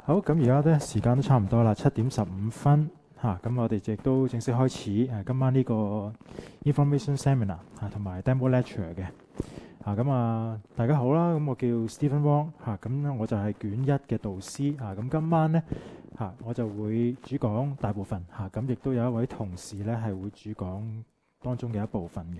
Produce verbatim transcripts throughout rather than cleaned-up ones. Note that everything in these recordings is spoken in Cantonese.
好，咁而家咧時間都差唔多啦，七點十五分嚇，咁、啊、我哋亦都正式開始誒、啊、今晚呢個 information seminar 嚇、啊、同埋 demo lecture 嘅嚇。咁啊，大家好啦，咁我叫 Stephen Wong 嚇、啊，咁我就係卷一嘅導師嚇。咁、啊、今晚咧嚇、啊、我就會主講大部分嚇，咁、啊、亦都有一位同事咧係會主講當中嘅一部分嘅。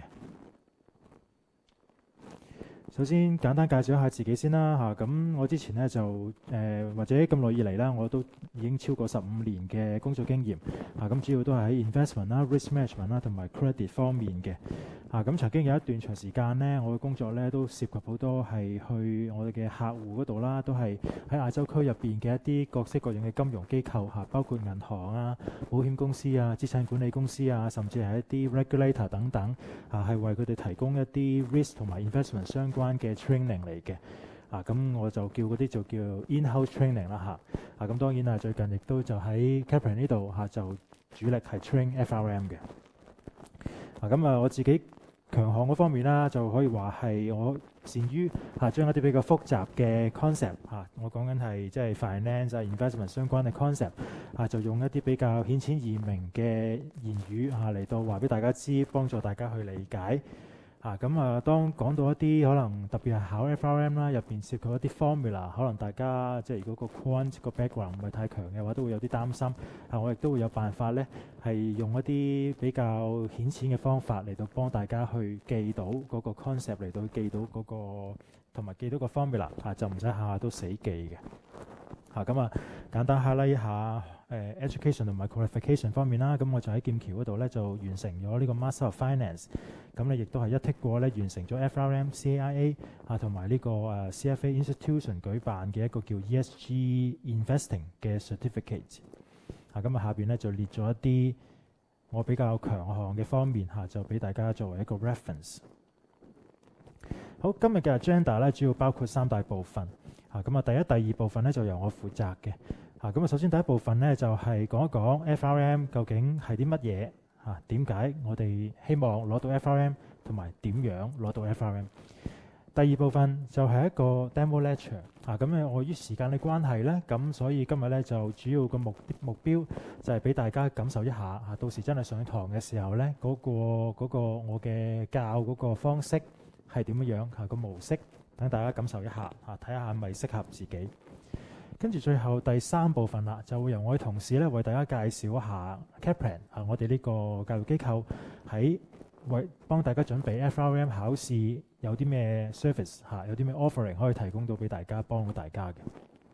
首先簡單介紹一下自己先啦嚇，咁我之前咧就誒、呃、或者咁耐以嚟啦，我都已經超過十五年嘅工作經驗嚇，咁主要都係喺 investment 啦、risk management 啦同埋 credit 方面嘅嚇。咁曾經有一段長時間咧，我嘅工作咧都涉及好多係去我哋嘅客戶嗰度啦，都係喺亞洲區入邊嘅一啲各式各樣嘅金融機構嚇，包括銀行啊、保險公司啊、資產管理公司啊，甚至係一啲 regulator 等等嚇，係為佢哋提供一啲 risk 同埋 investment 相關嘅 training 嚟嘅啊，咁我就叫嗰啲就叫 in-house training 啦嚇啊。咁當然啊，最近亦都就喺 Kaplan 呢度嚇就主力係 train F R M 嘅啊。咁啊，我自己強項嗰方面啦，就可以話係我善於嚇將一啲比較複雜嘅 concept 嚇，我講緊係即係 finance 啊 investment 相關嘅 concept 啊，就用一啲比較顯淺易明嘅言語嚇嚟到話俾大家知，幫助大家去理解。啊，咁啊，當講到一啲可能特別係考 F R M 啦，入邊涉及一啲 formula，可能大家即係如果個 quant 個 background 唔係太強嘅話，都會有啲擔心。啊，我亦都會有辦法咧，係用一啲比較顯淺嘅方法嚟到幫大家去記到嗰個 concept，嚟到記到嗰個同埋記到個 formula，啊，就唔使下下都死記嘅。啊，咁啊，簡單 highlight 一下。誒、uh, education 同埋 qualification 方面啦，咁我就喺劍橋嗰度咧就完成咗呢個 Master of Finance，咁咧亦都係一剔過咧完成咗 F R M、C I A 啊同埋呢個誒、uh, C F A Institution 舉辦嘅一個叫 E S G Investing 嘅 certificate。啊，咁啊下邊咧就列咗一啲我比較強項嘅方面嚇、啊，就俾大家作為一個 reference。好，今日嘅 agenda 咧主要包括三大部分。啊，咁啊第一、第二部分咧就由我負責嘅。啊，咁啊首先第一部分咧就係、是、講一講 F R M 究竟係啲乜嘢啊？點解我哋希望攞到 F R M 同埋點樣攞到 F R M？ 第二部分就係一個 demo lecture。啊，咁咧我於時間嘅關係咧，咁所以今日咧就主要個目目標就係俾大家感受一下啊，到時真係上堂嘅時候咧，嗰、那個嗰、那個我嘅教嗰個方式係點樣樣啊，個模式，等大家感受一下啊，睇下係咪適合自己。跟住最後第三部分啦，就會由我嘅同事咧為大家介紹一下 Kaplan 啊，我哋呢個教育機構喺為幫大家準備 F R M 考試有啲咩 service 嚇、啊，有啲咩 offering 可以提供到俾大家，幫到大家嘅。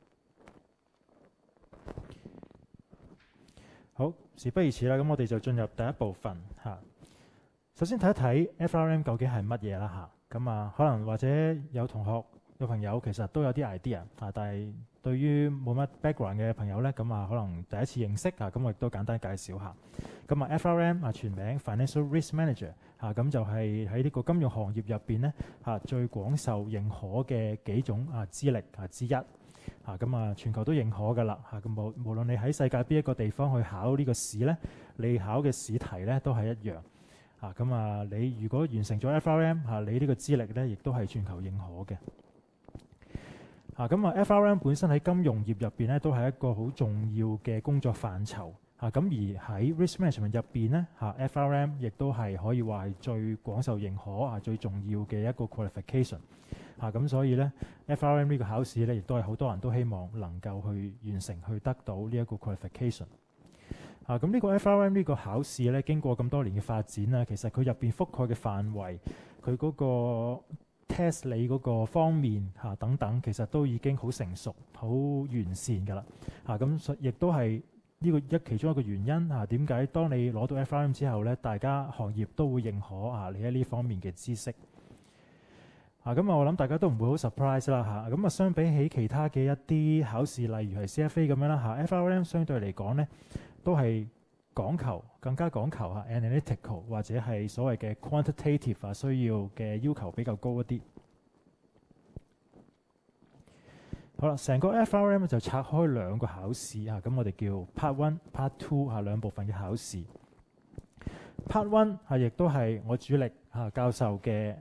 好，事不宜遲啦，咁我哋就進入第一部分嚇、啊。首先睇一睇 F R M 究竟係乜嘢啦嚇，咁啊可能或者有同學有朋友其實都有啲 idea 啊，但係對於冇乜 background 嘅朋友咧，咁啊可能第一次認識啊，咁我亦都簡單介紹下。咁啊 F R M 啊全名 Financial Risk Manager 啊，咁就係喺呢個金融行業入邊咧啊最廣受認可嘅幾種啊資歷啊之一啊，咁啊全球都認可㗎啦嚇。咁無無論你喺世界邊一個地方去考呢個試咧，你考嘅試題咧都係一樣啊。咁啊你如果完成咗 F R M 啊，你呢個資歷咧亦都係全球認可嘅。啊，咁啊 F R M 本身喺金融業入邊咧，都係一個好重要嘅工作範疇。啊，咁而喺 risk management 入邊咧，嚇 F R M 亦都係可以話係最廣受認可啊、最重要嘅一個 qualification。啊，咁所以咧 F R M 呢個考試咧，亦都係好多人都希望能夠去完成、去得到呢一個 qualification。啊，咁呢個 F R M 呢個考試咧，經過咁多年嘅發展啦，其實佢入邊覆蓋嘅範圍，佢嗰個test 你嗰個方面嚇、啊、等等，其實都已經好成熟、好完善㗎啦嚇。咁亦都係呢個一其中一個原因嚇。點、啊、解當你攞到 F R M 之後咧，大家行業都會認可啊你喺呢方面嘅知識啊。咁啊，我諗大家都唔會好 surprise 啦嚇。咁啊，相比起其他嘅一啲考試，例如係 C F A 咁樣啦嚇、啊、F R M 相對嚟講咧，都係講求更加講求嚇 analytical 或者係所謂嘅 quantitative 啊，需要嘅要求比較高一啲。好啦，成個 F R M 就拆開兩個考試啊，咁我哋叫 Part One、Part Two 啊兩部分嘅考試。Part One 係亦都係我主力嚇教授嘅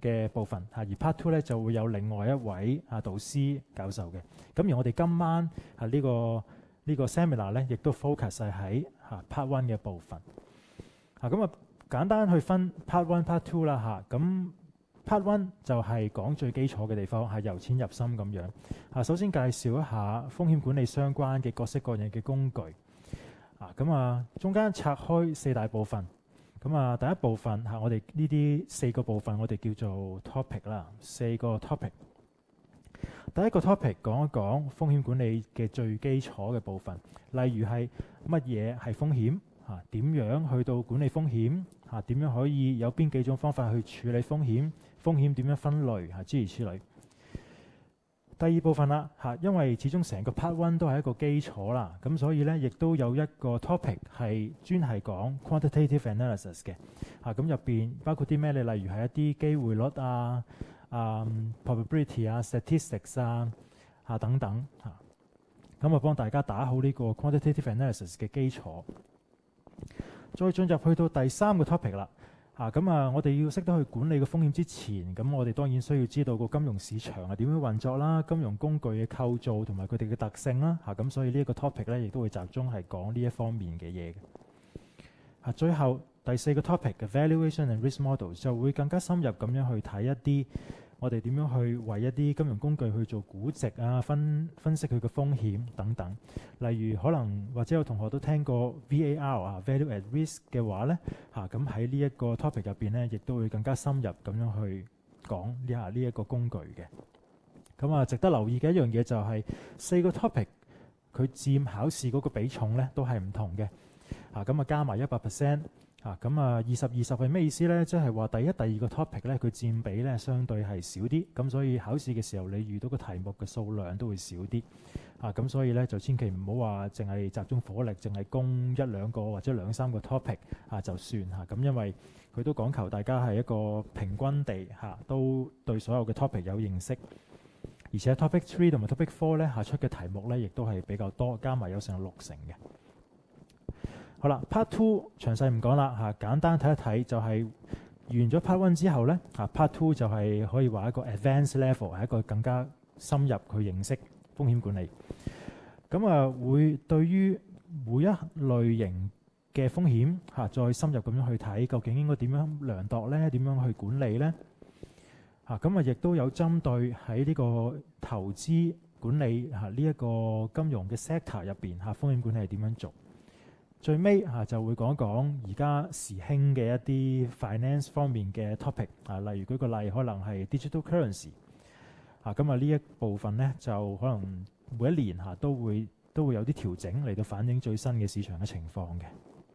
嘅部分嚇，而 Part Two 咧就會有另外一位啊導師教授嘅。咁而我哋今晚啊呢個呢個 seminar 咧，亦都 focus 係喺嚇 Part One 嘅部分。嚇咁啊，簡單去分 Part One、Part Two 啦嚇。咁 Part One 就係講最基礎嘅地方，係由淺入深咁樣。嚇，首先介紹一下風險管理相關嘅各式各樣嘅工具。啊，咁啊，中間拆開四大部分。咁啊，第一部分嚇，我哋呢啲四個部分，我哋叫做 topic 啦，四個 topic。第一個 topic 講一講風險管理嘅最基礎嘅部分，例如係乜嘢係風險嚇，點樣去到管理風險嚇，點樣可以有邊幾種方法去處理風險，風險點樣分類嚇，諸如此類。第二部分啦嚇，因為始終成個 part one 都係一個基礎啦，咁所以咧亦都有一個 topic 係專係講 quantitative analysis 嘅嚇，咁入邊包括啲咩咧？例如係一啲機會率啊、啊、um, probability 啊、statistics 啊嚇等等嚇，咁啊幫大家打好呢個 quantitative analysis 嘅基礎。再進入去到第三個 topic 啦。啊，咁啊，我哋要識得去管理個風險之前，咁我哋當然需要知道個金融市場係點樣運作啦，金融工具嘅構造同埋佢哋嘅特性啦。嚇、啊，咁所以呢一個 topic 咧，亦都會集中係講呢一方面嘅嘢嘅。啊，最後第四個 topic 嘅 valuation and risk model 就會更加深入咁樣去睇一啲我哋點樣去為一啲金融工具去做估值啊，分分析佢嘅風險等等。例如可能或者有同學都聽過 V A R 啊 value at risk 嘅話咧，嚇，咁喺呢一個 topic 入邊咧，亦都會更加深入咁樣去講呢下呢一個工具嘅。咁啊，值得留意嘅一樣嘢就係、是、四個 topic 佢佔考試嗰個比重咧都係唔同嘅。嚇，咁啊加埋一百 percent。啊，咁啊，二十二十係咩意思咧？即係話第一、第二個 topic 咧，佢佔比咧相對係少啲，咁所以考試嘅時候你遇到個題目嘅數量都會少啲。啊，咁所以咧就千祈唔好話淨係集中火力，淨係攻一兩個或者兩三個 topic 啊就算嚇。咁因為佢都講求大家係一個平均地嚇，都對所有嘅 topic 有認識。而且 topic three 同埋 topic four 咧下出嘅題目咧，亦都係比較多，加埋有成六成嘅。好啦 ，Part Two 詳細唔講啦嚇，簡單睇一睇就係完咗 Part One 之後咧嚇 ，Part Two 就係可以話一個 advanced level，係一個更加深入去認識風險管理。咁啊，會對於每一類型嘅風險嚇，再深入咁樣去睇，究竟應該點樣量度咧？點樣去管理咧？嚇，咁啊，亦都有針對喺呢個投資管理嚇呢一個金融嘅 sector 入邊嚇，風險管理係點樣做？最尾嚇就會講講而家時興嘅一啲 finance 方面嘅 topic 啊，例如舉個例，可能係 digital currency 啊，咁啊呢一部分咧就可能每一年嚇都會都會有啲調整嚟到反映最新嘅市場嘅情況嘅。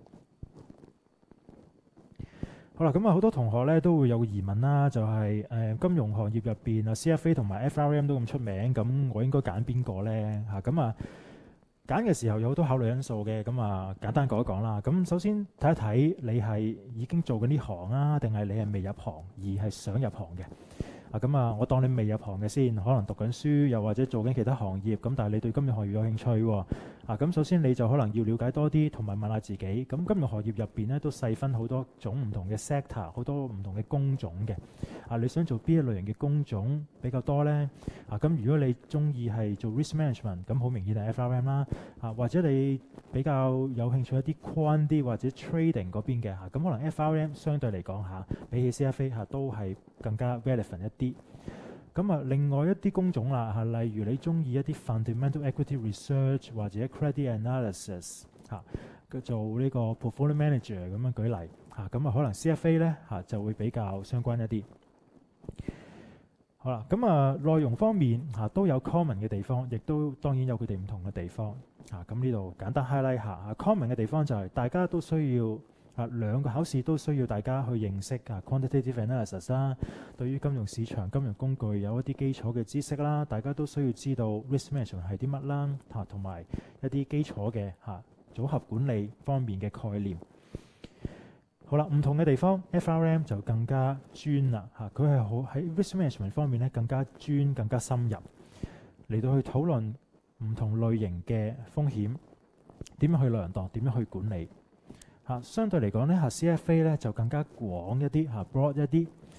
好啦，咁啊好多同學咧都會有個疑問啦，就係、是、誒、呃、金融行業入邊啊 C F A 同埋 F R M 都咁出名，咁我應該揀邊個咧嚇？咁啊揀嘅時候有好多考慮因素嘅，咁啊簡單講一講啦。咁首先睇一睇你係已經做緊呢行啊，定係你係未入行而係想入行嘅。啊咁啊，我當你未入行嘅先，可能讀緊書，又或者做緊其他行業，咁但係你對金融行業有興趣喎。啊咁，首先你就可能要了解多啲，同埋問下自己。咁金融行業入邊咧都細分好多種唔同嘅 sector，好多唔同嘅工種嘅。啊，你想做邊一類型嘅工種比較多咧？啊咁，如果你中意係做 risk management，咁好明顯係 F R M 啦。啊或者你比較有興趣一啲 quant 啲或者 trading 嗰邊嘅嚇，咁可能 F R M 相對嚟講嚇，比起 C F A 嚇都係更加 relevant 一啲。咁啊，另外一啲工種啦嚇，例如你中意一啲 fundamental equity research 或者 credit analysis 嚇，叫做呢個 portfolio manager 咁樣舉例嚇，咁啊可能 C F A 咧嚇就會比較相關一啲。好啦，咁啊內容方面嚇都有 common 嘅地方，亦都當然有佢哋唔同嘅地方嚇。咁呢度簡單 highlight 下嚇 common 嘅地方就係大家都需要啊兩個考試都需要大家去認識啊 quantitative analysis 啦，對於金融市場、金融工具有一啲基礎嘅知識啦，大家都需要知道 risk management 係啲乜啦嚇，同埋一啲基礎嘅嚇組合管理方面嘅概念。好啦，唔同嘅地方 F R M 就更加專啦嚇，佢係好喺 risk management 方面咧更加專、更加深入嚟到去討論唔同類型嘅風險點樣去量度、點樣去管理嚇。相對嚟講咧嚇 C F A 咧就更加廣一啲嚇 broad 一啲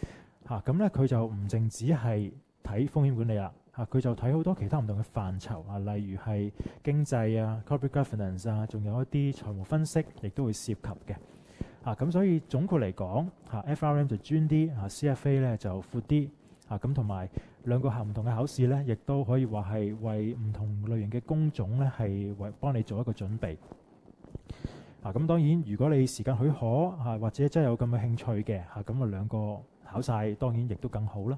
嚇，咁咧佢就唔淨止係睇風險管理啦，嚇、啊、佢就睇好多其他唔同嘅範疇啊，例如係經濟啊、corporate governance 啊，仲有一啲財務分析，亦都會涉及嘅。啊，咁所以總括嚟講，嚇 F R M 就專啲，嚇 C F A 咧就闊啲。啊，咁同埋兩個唔同嘅考試咧，亦都可以話係為唔同類型嘅工種咧，係為幫你做一個準備。啊，咁當然如果你時間許可，啊或者真係有咁嘅興趣嘅，嚇咁啊兩個考晒，當然亦都更好啦。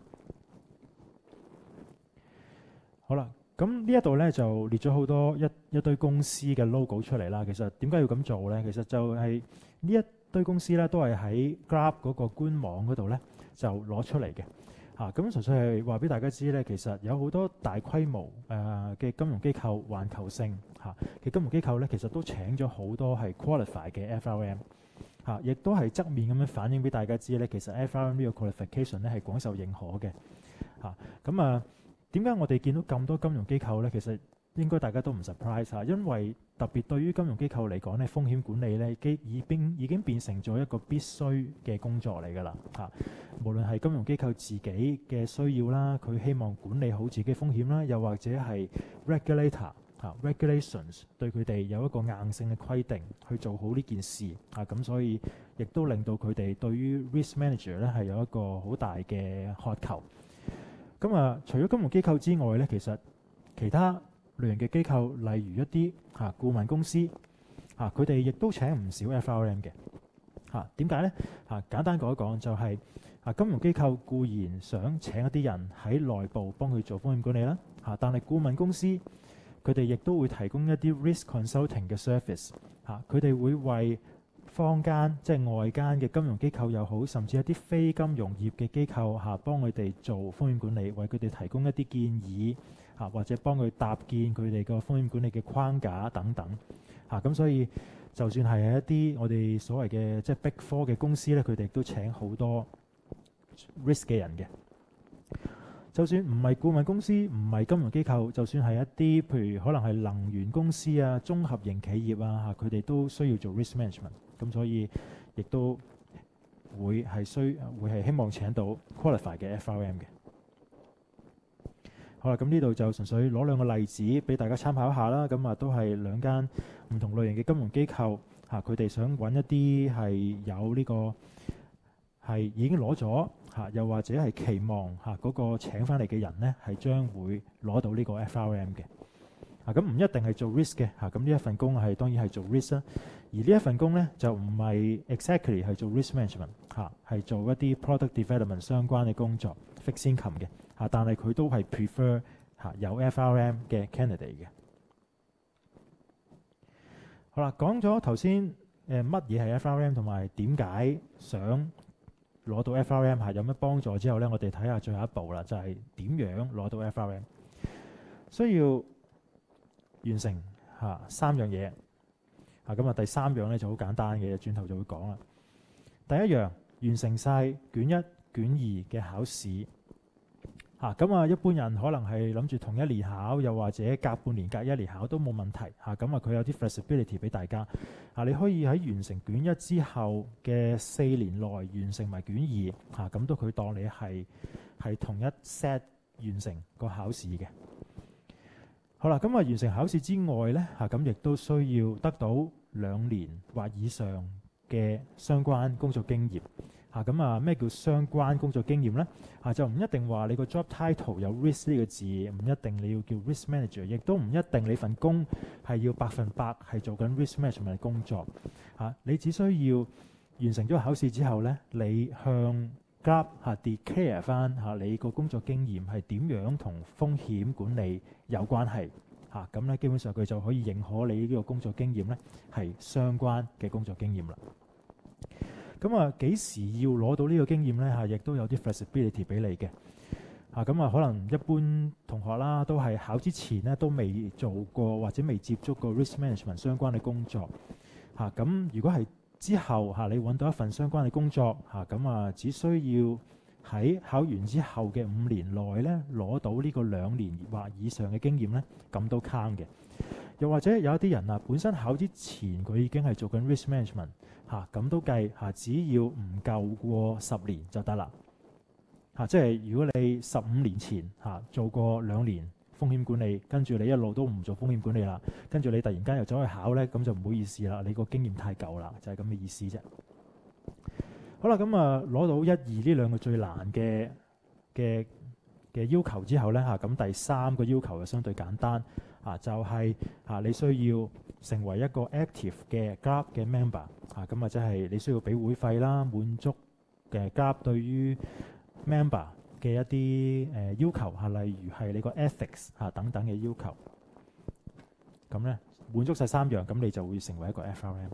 好啦，咁呢一度咧就列咗好多一一堆公司嘅 logo 出嚟啦。其實點解要咁做咧？其實就係呢一堆公司咧，都係喺 Grab 嗰個官網嗰度咧就攞出嚟嘅。嚇，咁純粹係話俾大家知咧，其實有好多大規模誒嘅金融機構、環球性嚇嘅金融機構咧，其實都請咗好多係 qualify 嘅 F R M 嚇，亦都係側面咁樣反映俾大家知咧，其實 F R M 呢個 qualification 咧係廣受認可嘅嚇。咁啊，點解我哋見到咁多金融機構咧？其實應該大家都唔 surprise 嚇，因為特別對於金融機構嚟講咧，風險管理咧已已經已經變成咗一個必須嘅工作嚟㗎啦嚇。無論係金融機構自己嘅需要啦，佢希望管理好自己風險啦，又或者係 regulator 嚇 regulations 對佢哋有一個硬性嘅規定去做好呢件事嚇，咁所以亦都令到佢哋對於 risk manager 咧係有一個好大嘅渴求。咁啊，除咗金融機構之外咧，其實其他類型嘅機構，例如一啲嚇顧問公司嚇，佢哋亦都請唔少 F R M 嘅嚇。點解咧？嚇，簡單講一講就係、是、嚇金融機構固然想請一啲人喺內部幫佢做風險管理啦嚇，但係顧問公司佢哋亦都會提供一啲 risk consulting 嘅 service 嚇，佢哋會為坊間即係外間嘅金融機構又好，甚至一啲非金融業嘅機構嚇，幫佢哋做風險管理，為佢哋提供一啲建議嚇，或者幫佢搭建佢哋個風險管理嘅框架等等嚇。咁所以就算係一啲我哋所謂嘅即係 Big Four 嘅公司咧，佢哋亦都請好多 risk 嘅人嘅。就算唔係顧問公司，唔係金融機構，就算係一啲譬如可能係能源公司啊、綜合型企業啊嚇，佢哋都需要做 risk management。咁所以亦都會係需會係希望請到 qualify 嘅 F R M 嘅。好啦，咁呢度就純粹攞兩個例子俾大家參考一下啦。咁啊，都係兩間唔同類型嘅金融機構嚇，佢哋想揾一啲係有呢個係已經攞咗嚇，又或者係期望嚇嗰個請翻嚟嘅人咧係將會攞到呢個 F R M 嘅。啊，咁唔一定係做 risk 嘅嚇，咁呢一份工係當然係做 risk 啦。而呢一份工咧就唔係 exactly 係做 risk management 嚇，係做一啲 product development 相關嘅工作 fixed income 嘅嚇，但係佢都係 prefer 嚇有 F R M 嘅 candidate 嘅。好啦，講咗頭先誒乜嘢係 F R M 同埋點解想攞到 F R M 嚇有乜幫助之後咧，我哋睇下最後一步啦，就係點樣攞到 F R M。需要完成嚇三樣嘢嚇，咁啊第三樣咧就好簡單嘅，轉頭就會講啦。第一樣完成晒卷一、卷二嘅考試嚇，咁啊一般人可能係諗住同一年考，又或者隔半年、隔一年考都冇問題嚇。咁啊佢有啲 flexibility 俾大家嚇，你可以喺完成卷一之後嘅四年內完成埋卷二嚇，咁都佢當你係係同一 set 完成個考試嘅。好啦，咁啊完成考試之外咧嚇，咁亦都需要得到兩年或以上嘅相關工作經驗嚇。咁啊咩叫相關工作經驗咧？嚇就唔一定話你個 job title 有 risk 呢個字，唔一定你要叫 risk manager，亦都唔一定你份工係要百分百係做緊 risk management 嘅工作嚇。你只需要完成咗考試之後咧，你向 Grab 嚇 declare 翻嚇你個工作經驗係點樣同風險管理有關係嚇，咁咧基本上佢就可以認可你呢個工作經驗咧係相關嘅工作經驗啦。咁啊幾時要攞到呢個經驗咧嚇，亦都有啲 flexibility 俾你嘅嚇。咁啊可能一般同學啦都係考之前咧都未做過或者未接觸過 risk management 相關嘅工作嚇。咁如果係之後嚇你揾到一份相關嘅工作嚇，咁啊只需要喺考完之後嘅五年內咧攞到呢個兩年或以上嘅經驗咧，咁都 count 嘅。又或者有一啲人啊，本身考之前佢已經係做緊 risk management 嚇，咁都計嚇，只要唔夠過十年就得啦嚇，即係如果你十五年前嚇做過兩年風險管理，跟住你一路都唔做風險管理啦，跟住你突然間又走去考咧，咁就唔好意思啦，你個經驗太舊啦，就係咁嘅意思啫。好啦，咁啊攞到一二呢兩個最難嘅嘅嘅要求之後咧嚇，咁第三個要求就相對簡單啊，就係啊你需要成為一個 active 嘅 club 嘅 member 啊，咁啊即係你需要俾會費啦，滿足嘅 club 對於 member 嘅一啲誒、呃、要求嚇，例如係你個 ethics 嚇等等嘅要求。咁咧滿足晒三樣，咁你就會成為一個 F R M。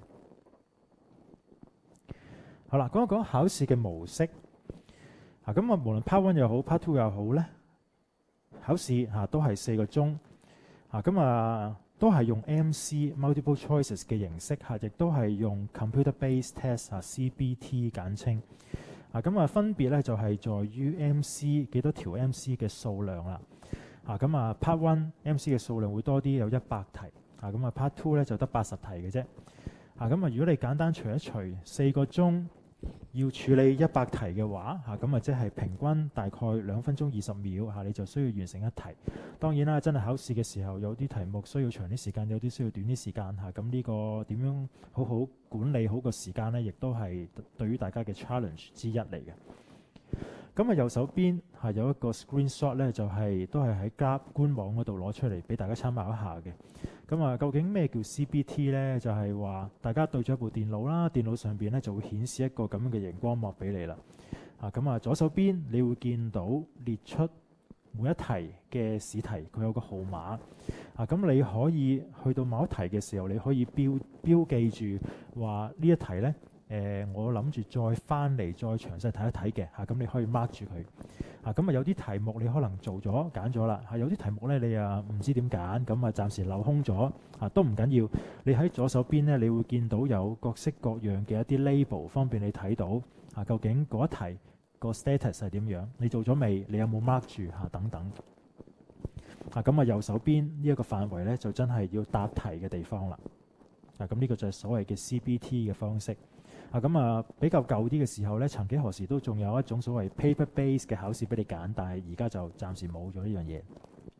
好啦，講一講考試嘅模式。啊，咁啊，無論 Part One 又好 ，Part Two 又好咧，考試嚇、啊、都係四個鐘。啊，咁啊都係用 M C multiple choices 嘅形式嚇，亦、啊、都係用 computer based test 啊 C B T 簡稱。啊，咁啊分別咧就係、是、在於 M C 幾多條 M C 嘅數量啦。啊，咁啊 Part One M C 嘅數量會多啲，有一百題。啊，咁啊 Part Two 咧就得八十題嘅啫。啊，咁啊如果你簡單除一除四個鐘要處理一百題嘅話，嚇咁啊即係平均大概兩分鐘二十秒嚇、啊，你就需要完成一題。當然啦，真係考試嘅時候有啲題目需要長啲時間，有啲需要短啲時間嚇。咁、啊、呢個點樣好好管理好個時間呢？亦都係對於大家嘅 challenge 之一嚟嘅。咁啊右手邊係有一個 screenshot 咧，就係、是、都係喺 G A P 官網嗰度攞出嚟俾大家參考一下嘅。咁啊，究竟咩叫 C B T 咧？就係、是、話大家對咗一部電腦啦，電腦上邊咧就會顯示一個咁樣嘅熒光幕俾你啦。啊，咁啊左手邊你會見到列出每一題嘅試題，佢有個號碼。啊，咁你可以去到某一題嘅時候，你可以標標記住話呢一題咧。誒、呃，我諗住再翻嚟再詳細睇一睇嘅嚇，咁、啊、你可以 mark 住佢嚇。咁啊有啲題目你可能做咗揀咗啦嚇，有啲題目咧你啊唔知點揀，咁啊暫時漏空咗嚇都唔緊要。你喺左手邊咧，你會見到有各式各樣嘅一啲 label，方便你睇到嚇、啊、究竟嗰一題個 status 係點樣，你做咗未？你有冇 mark 住嚇、啊、等等嚇。咁啊右手邊呢一個範圍咧，就真係要答題嘅地方啦。嗱、啊，咁呢個就係所謂嘅 C B T 嘅方式。啊，咁啊比較舊啲嘅時候咧，曾幾何時都仲有一種所謂 paper base 嘅考試俾你揀，但係而家就暫時冇咗呢樣嘢。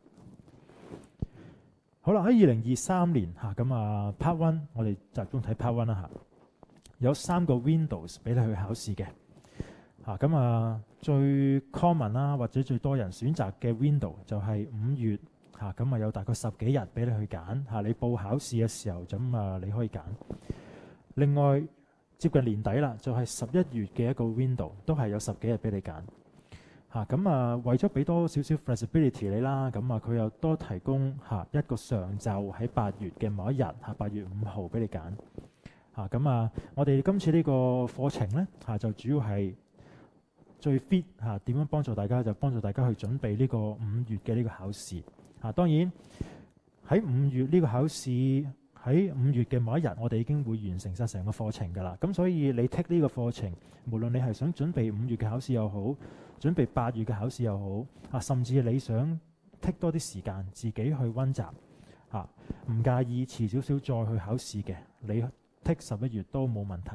好啦，喺二零二三年嚇，咁啊 Part One 我哋集中睇 Part One 啦嚇，有三個 Windows 俾你去考試嘅嚇，咁啊最 common 啦或者最多人選擇嘅 Window 就係五月嚇，咁啊有大概十幾日俾你去揀嚇，你報考試嘅時候咁啊你可以揀。另外接近年底啦，就係十一月嘅一個 window，都係有十幾日俾你揀嚇。咁啊，為咗俾多少少 flexibility 你啦，咁啊佢又多提供嚇、啊、一個上晝喺八月嘅某一日嚇，八、啊、月五號俾你揀嚇。咁啊，我哋今次呢個課程咧嚇、啊，就主要係最 fit 嚇點樣幫助大家，就幫助大家去準備呢個五月嘅呢個考試嚇、啊。當然喺五月呢個考試。喺五月嘅某一日，我哋已經會完成晒成個課程㗎啦。咁所以你 take 呢個課程，無論你係想準備五月嘅考試又好，準備八月嘅考試又好，啊，甚至你想 take 多啲時間自己去溫習，啊，唔介意遲少少再去考試嘅，你 take 十一月都冇問題。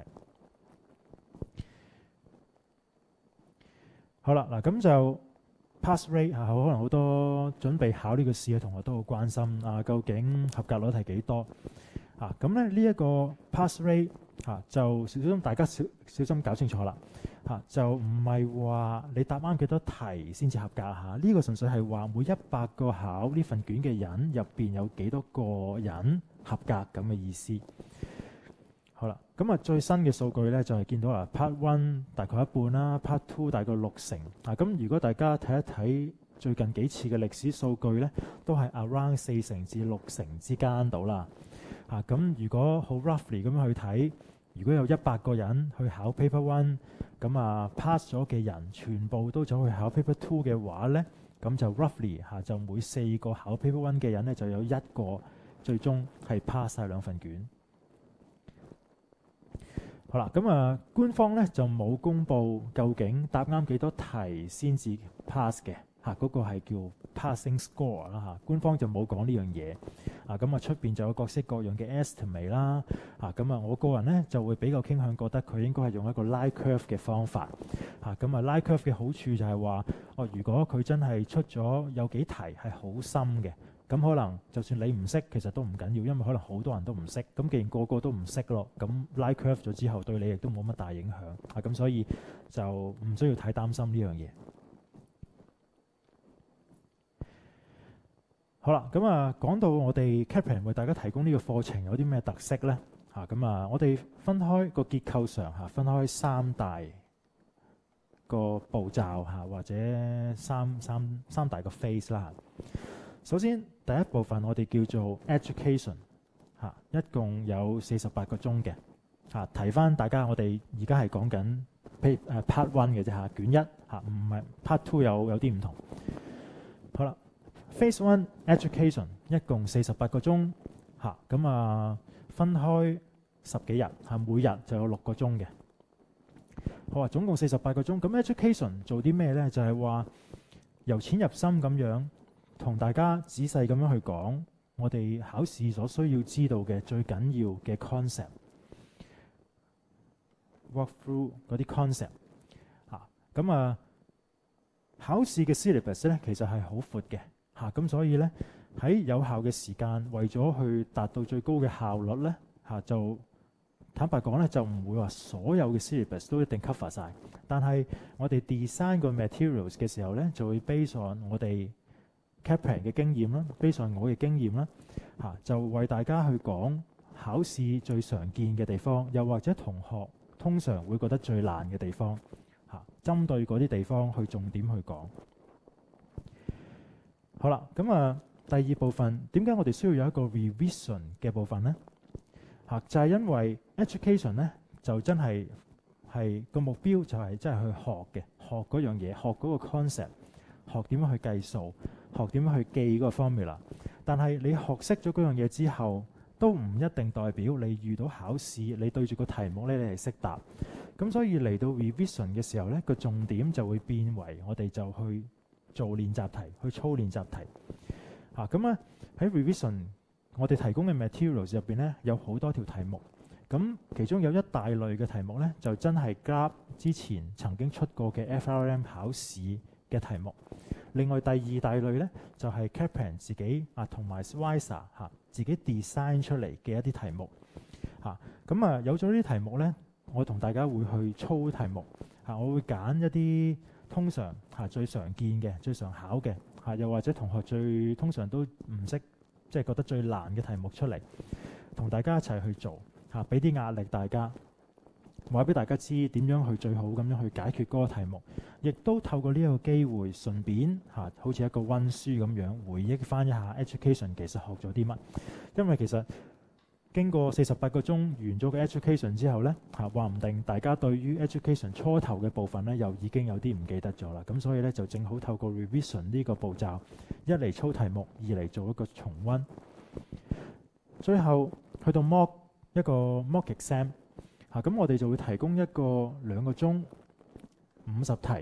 好啦，嗱咁就 pass rate 啊，可能好多準備考呢個試嘅同學都好關心啊，究竟合格率係幾多？啊，咁咧呢一個 pass rate 啊，就小心大家小小心搞清楚啦。嚇、啊，就唔係話你答啱幾多題先至合格嚇，呢、啊這個純粹係話每一百個考呢份卷嘅人入邊有幾多個人合格咁嘅意思。好啦，咁啊最新嘅數據咧就係、是、見到啊 Part One 大概一半啦 ，Part Two 大概六成。啊，咁如果大家睇一睇最近幾次嘅歷史數據咧，都係 around 四成至六成之間到啦。啊，咁如果好 roughly 咁樣去睇，如果有一百個人去考 Paper One，咁啊 pass 咗嘅人全部都走去考 Paper Two 嘅話咧，咁就 roughly 嚇、啊、就每四個考 Paper One 嘅人咧就有一個最終係 pass 晒兩份卷。好啦，咁啊，官方咧就冇公布究竟答啱幾多題先至 pass 嘅嚇，嗰個係叫 passing score 啦嚇，官方就冇講呢樣嘢啊。咁啊出邊就有各式各樣嘅 estimate 啦啊。咁啊我個人咧就會比較傾向覺得佢應該係用一個 line curve 嘅方法嚇。咁啊 line curve 嘅好處就係話哦，如果佢真係出咗有幾題係好深嘅，咁可能就算你唔識，其實都唔緊要，因為可能好多人都唔識。咁既然個個都唔識咯，咁 line curve 咗之後對你亦都冇乜大影響啊。咁所以就唔需要太擔心呢樣嘢。好啦，咁啊講到我哋 Kaplan 為大家提供呢個課程有啲咩特色呢？嚇咁啊，我哋分開個結構上嚇，分開三大個步驟嚇，或者三三三大個 phase 啦。首先第一部分我哋叫做 education 嚇，一共有四十八個鐘嘅嚇。提翻大家，我哋而家係講緊 part one 嘅啫嚇，卷一嚇，唔係 part two 有有啲唔同。好啦。Phase one education 一共四十八個鐘嚇，咁啊分開十幾日嚇，每日就有六個鐘嘅。好啊，總共四十八個鐘。咁 education 做啲咩呢？就係話由淺入深咁樣同大家仔細咁樣去講我哋考試所需要知道嘅最緊要嘅 concept，walk through 嗰啲 concept 嚇。咁啊考試嘅 syllabus 咧其實係好闊嘅。嚇咁、啊、所以咧喺有效嘅時間，為咗去達到最高嘅效率咧嚇、啊，就坦白講咧就唔會話所有嘅 syllabus 都一定 cover 晒。但係我哋 design 個 materials 嘅時候咧，就會 base on 我哋 Kaplan 嘅經驗啦 ，base on 我嘅經驗啦嚇、啊，就為大家去講考試最常見嘅地方，又或者同學通常會覺得最難嘅地方嚇、啊，針對嗰啲地方去重點去講。好啦，咁啊，第二部分點解我哋需要有一個 revision 嘅部分呢？嚇，就係因為 education 咧，就真係係個目標就係真係去學嘅，學嗰樣嘢，學嗰個 concept，學點樣去計數，學點樣去記嗰個 formula。但係你學識咗嗰樣嘢之後，都唔一定代表你遇到考試，你對住個題目咧，你係識答。咁所以嚟到 revision 嘅時候咧，個重點就會變為我哋就去做練習題，去操練習題嚇。咁啊喺 revision 我哋提供嘅 materials 入邊咧，有好多條題目。咁其中有一大類嘅題目咧，就真係 G A P 之前曾經出過嘅 F R M 考試嘅題目。另外第二大類咧，就係、是、Kaplan 自己啊同埋 Switzer 嚇自己 design 出嚟嘅一啲題目嚇。咁啊有咗呢啲題目咧，我同大家會去操題目嚇，我會揀一啲通常嚇最常見嘅、最常考嘅嚇，又或者同學最通常都唔識，即係覺得最難嘅題目出嚟，同大家一齊去做嚇，俾啲壓力大家，話俾大家知點樣去最好咁樣去解決嗰個題目，亦都透過呢一個機會，順便嚇好似一個溫書咁樣回憶翻一下 education 其實學咗啲乜，因為其實經過四十八個鐘完咗嘅 education 之後呢，嚇話唔定大家對於 education 初頭嘅部分呢，又已經有啲唔記得咗啦。咁所以呢，就正好透過 revision 呢個步驟，一嚟操題目，二嚟做一個重溫。最後去到 mock 一個 mock exam 嚇，咁我哋就會提供一個兩個鐘五十題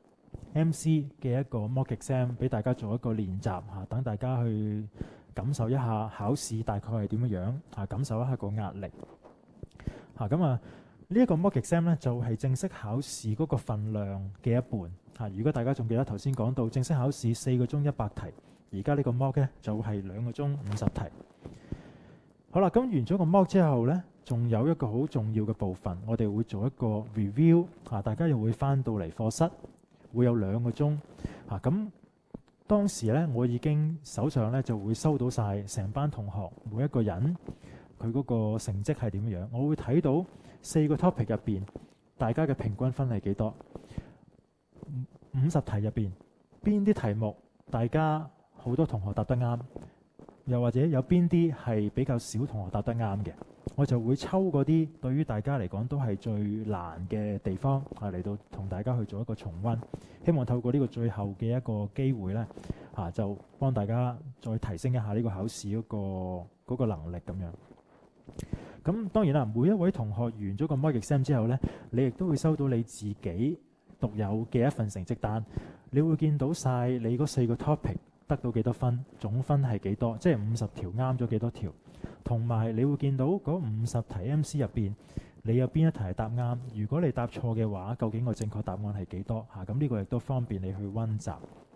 M C 嘅一個 mock exam 俾大家做一個練習嚇，等大家去感受一下考試大概係點樣樣嚇，感受一下個壓力嚇。咁啊呢一個 mock exam 咧就係正式考試嗰個份量嘅一半嚇。如果大家仲記得頭先講到正式考試四個鐘一百題，而家呢個 mock 咧就係兩個鐘五十題。好啦，咁完咗個 mock 之後咧，仲有一個好重要嘅部分，我哋會做一個 review 嚇，大家又會翻到嚟課室，會有兩個鐘嚇。咁當時咧，我已經手上咧就會收到晒成班同學每一個人佢嗰個成績係點樣，我會睇到四個 topic 入邊大家嘅平均分係幾多，五十題入邊邊啲題目大家好多同學答得啱，又或者有邊啲係比較少同學答得啱嘅，我就會抽嗰啲對於大家嚟講都係最難嘅地方啊，嚟到同大家去做一個重溫。希望透過呢個最後嘅一個機會咧，啊就幫大家再提升一下呢個考試嗰個嗰個能力咁樣。咁當然啦，每一位同學完咗個 mock exam 之後咧，你亦都會收到你自己獨有嘅一份成績單。 你會見到晒你嗰四個 topic 得到幾多分，總分係幾多，即係五十條啱咗幾多條，同埋你會見到嗰五十題 M C 入邊，你有邊一題係答啱？如果你答錯嘅話，究竟個正確答案係幾多？嚇，咁呢個亦都方便你去温習。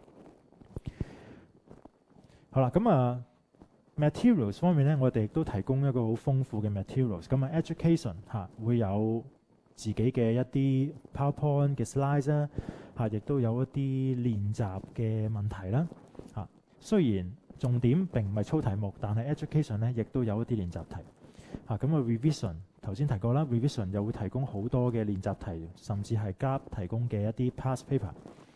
好啦，咁啊 materials 方面咧，我哋亦都提供一個好豐富嘅 materials。咁啊 education 嚇會有自己嘅一啲 PowerPoint 嘅 slides 啦，嚇亦都有一啲練習嘅問題啦。嚇，雖然重點並唔係操題目，但係 education 咧亦都有一啲練習題。嚇，咁啊 revision 頭先提過啦 ，revision 又會提供好多嘅練習題，甚至係 G A P 提供嘅一啲 past paper。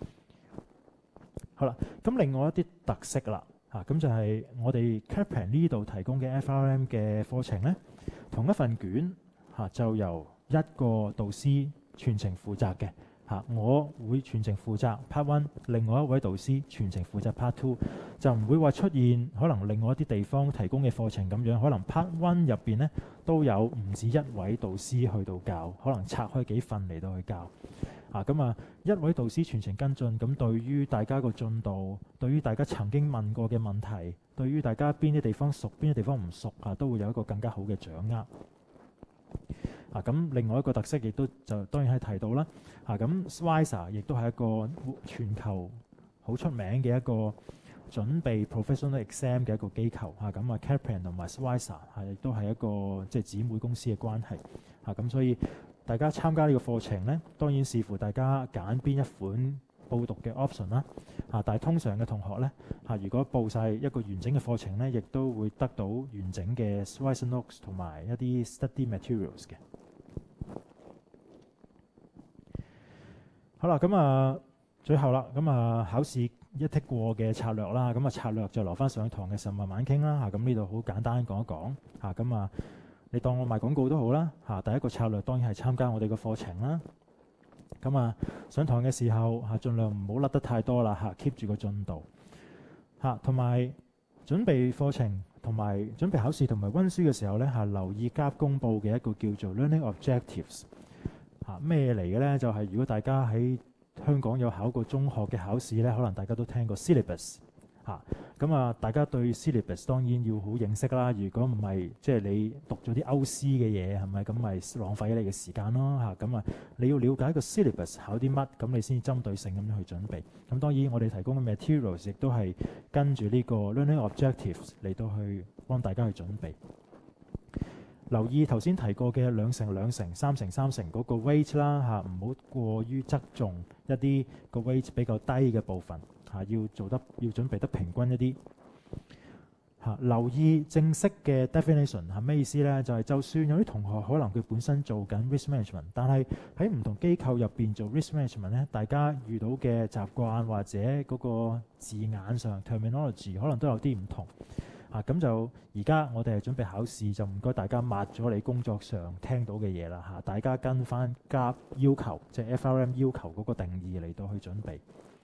好啦，咁另外一啲特色啦。嚇，咁就係我哋 Kaplan 呢度提供嘅 F R M 嘅課程咧，同一份卷嚇就由一個導師全程負責嘅嚇，我會全程負責 Part One， 另外一位導師全程負責 Part Two， 就唔會話出現可能另外一啲地方提供嘅課程咁樣，可能 Part One 入邊咧都有唔止一位導師去到教，可能拆開幾份嚟到去教。啊，咁啊，一位導師全程跟進，咁對於大家個進度，對於大家曾經問過嘅問題，對於大家邊啲地方熟，邊啲地方唔熟啊，都會有一個更加好嘅掌握。啊，咁另外一個特色亦都就當然係提到啦。啊，咁 Switzer 亦都係一個全球好出名嘅一個準備 professional exam 嘅一個機構。啊，咁啊 Kaplan 同埋 Switzer 係亦都係一個即係姊妹公司嘅關係。啊，咁所以大家參加呢個課程呢，當然視乎大家揀邊一款報讀嘅 option 啦。啊，但係通常嘅同學呢，啊，如果報晒一個完整嘅課程呢，亦都會得到完整嘅 Switzer notes 同埋一啲 study materials 嘅。好啦，咁啊，最後啦，咁啊，考試一剔過嘅策略啦，咁啊，策略就留翻上堂嘅時候慢慢傾啦。嚇，咁呢度好簡單講一講。嚇，咁啊。你當我賣廣告都好啦，嚇！第一個策略當然係參加我哋個課程啦。咁啊，上堂嘅時候嚇，盡量唔好甩得太多啦嚇 ，keep 住個進度嚇，同埋準備課程同埋準備考試同埋温書嘅時候咧嚇，留意G A P公佈嘅一個叫做 Learning Objectives 嚇，咩嚟嘅咧？就係、是、如果大家喺香港有考過中學嘅考試咧，可能大家都聽過 syllabus。嚇，咁啊，大家對 syllabus 當然要好認識啦。如果唔係，即係你讀咗啲歐詩嘅嘢，係咪咁咪浪費你嘅時間咯？嚇，咁啊，你要了解個 syllabus 考啲乜，咁你先針對性咁樣去準備。咁當然，我哋提供嘅 materials 亦都係跟住呢個 learning objectives 嚟到去幫大家去準備。留意頭先提過嘅兩成兩成、三成三成嗰個 weight 啦嚇，唔好過於側重一啲個 weight 比較低嘅部分。嚇，要做得要準備得平均一啲嚇。留意正式嘅 definition 係咩意思呢？就係、是、就算有啲同學可能佢本身做緊 risk management，但係喺唔同機構入邊做 risk management 咧，大家遇到嘅習慣或者嗰個字眼上 terminology 可能都有啲唔同嚇。咁就而家我哋係準備考試，就唔該大家抹咗你工作上聽到嘅嘢啦嚇。大家跟翻 G A P 要求，即係 F R M 要求嗰個定義嚟到去準備。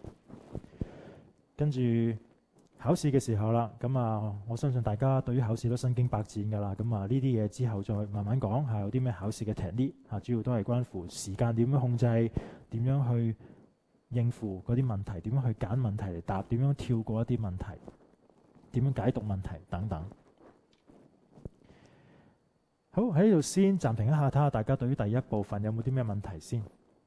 跟住考試嘅時候啦，咁啊，我相信大家對於考試都身經百戰㗎啦。咁啊，呢啲嘢之後再慢慢講下有啲咩考試嘅 technique 嚇，主要都係關乎時間點樣控制，點樣去應付嗰啲問題，點樣去揀問題嚟答，點樣跳過一啲問題，點樣解讀問題等等。好，喺呢度先暫停一下，睇下大家對於第一部分有冇啲咩問題先。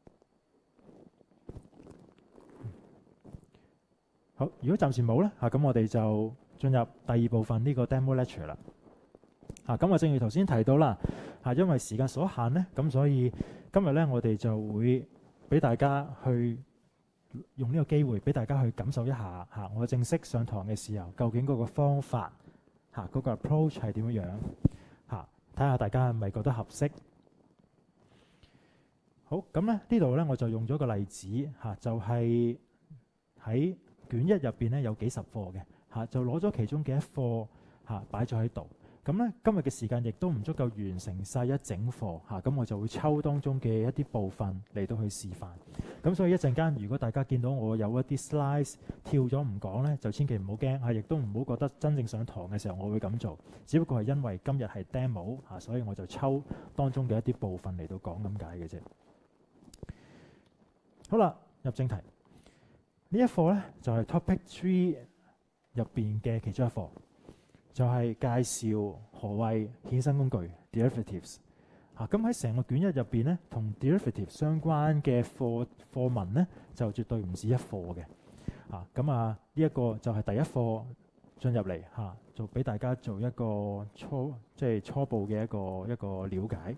好，如果暫時冇咧嚇，咁我哋就進入第二部分呢個 demo lecture 啦。嚇，咁啊，正如頭先提到啦，嚇，因為時間所限咧，咁所以今日咧我哋就會俾大家去用呢個機會，俾大家去感受一下嚇，我正式上堂嘅時候，究竟嗰個方法嚇，嗰個 approach 係點樣樣嚇，睇下大家係咪覺得合適。好，咁咧呢度咧我就用咗個例子嚇，就係喺卷一入邊咧有幾十課嘅嚇，就攞咗其中嘅一課嚇擺咗喺度。咁咧今日嘅時間亦都唔足夠完成晒一整課嚇，咁我就會抽當中嘅一啲部分嚟到去示範。咁所以一陣間如果大家見到我有一啲 slides 跳咗唔講咧，就千祈唔好驚嚇，亦都唔好覺得真正上堂嘅時候我會咁做，只不過係因為今日係 demo 嚇，所以我就抽當中嘅一啲部分嚟到講咁解嘅啫。好啦，入正題。 呢一課咧就係 Topic Three 入邊嘅其中一課，就係介紹何謂衍生工具 derivatives。嚇，咁喺成個卷一入邊咧，同 derivatives 相關嘅課課文咧就絕對唔止一課嘅。嚇，咁啊呢一個就係第一課進入嚟嚇，就俾大家做一個初即係初步嘅一個一個了解。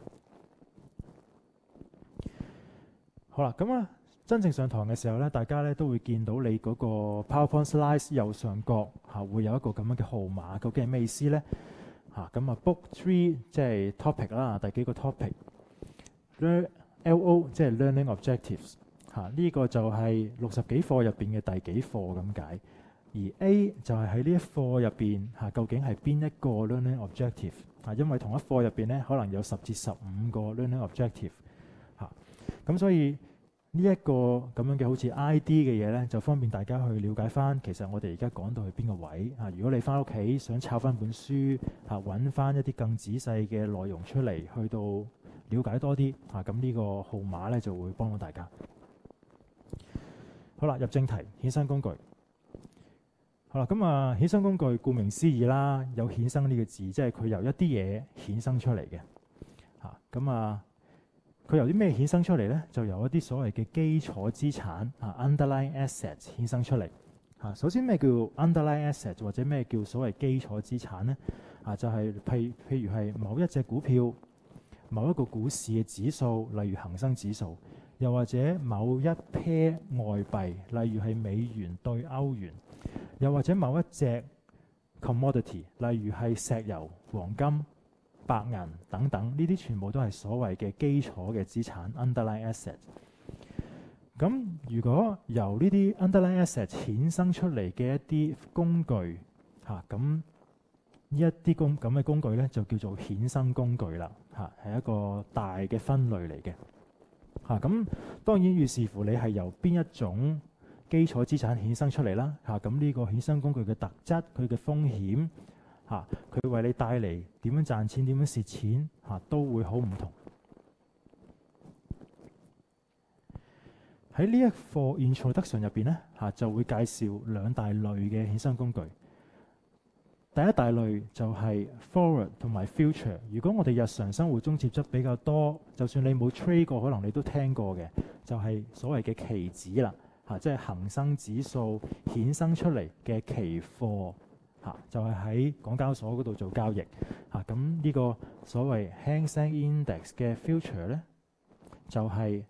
好啦，咁啊真正上堂嘅時候咧，大家咧都會見到你嗰個 PowerPoint slide 右上角嚇會有一個咁樣嘅號碼，究竟係咩意思咧？嚇，咁啊 Book Three 即係 topic 啦，第幾個 topic？L O 即係 Learning Objectives 嚇，呢個就係六十幾課入邊嘅第幾課咁解。而 A 就係喺呢一課入邊嚇，究竟係邊一個 Learning Objective 嚇？因為同一課入邊咧，可能有十至十五個 Learning Objective 嚇，咁所以呢一個咁樣嘅好似 I D 嘅嘢咧，就方便大家去了解翻。其實我哋而家講到去邊個位啊？如果你翻屋企想抄翻本書嚇，揾翻一啲更仔細嘅內容出嚟，去到了解多啲啊，咁呢個號碼咧就會幫到大家。好啦，入正題，衍生工具。好啦，咁啊，衍生工具顧名思義啦，有衍生呢個字，即係佢由一啲嘢衍生出嚟嘅嚇。咁啊。佢由啲咩衍生出嚟咧？就由一啲所謂嘅基礎資產啊 （underlying assets） 衍生出嚟嚇。首先咩叫 underlying assets 或者咩叫所謂基礎資產咧？啊，就係、是、譬譬如係某一隻股票、某一個股市嘅指數，例如恒生指數，又或者某一 pair 外幣，例如係美元對歐元，又或者某一隻 commodity，例如係石油、黃金、白銀等等，呢啲全部都係所謂嘅基礎嘅資產 underlying assets。咁如果由呢啲 underlying assets 衍生出嚟嘅一啲工具嚇，咁呢一啲工咁嘅工具咧就叫做衍生工具啦嚇，係一個大嘅分類嚟嘅嚇。咁當然要視乎你係由邊一種基礎資產衍生出嚟啦嚇。咁呢個衍生工具嘅特質、佢嘅風險。嚇，佢為你帶嚟點樣賺錢、點樣蝕錢嚇，都會好唔同。喺呢一課 introduction 入邊咧嚇，就會介紹兩大類嘅衍生工具。第一大類就係 forward 同埋 future。如果我哋日常生活中接觸比較多，就算你冇 trade 過，可能你都聽過嘅，就係所謂嘅期指啦嚇，即係恒生指數衍生出嚟嘅期貨。嚇，就係喺港交所嗰度做交易嚇，咁呢個所謂 Hang Seng Index 嘅 future 咧，就係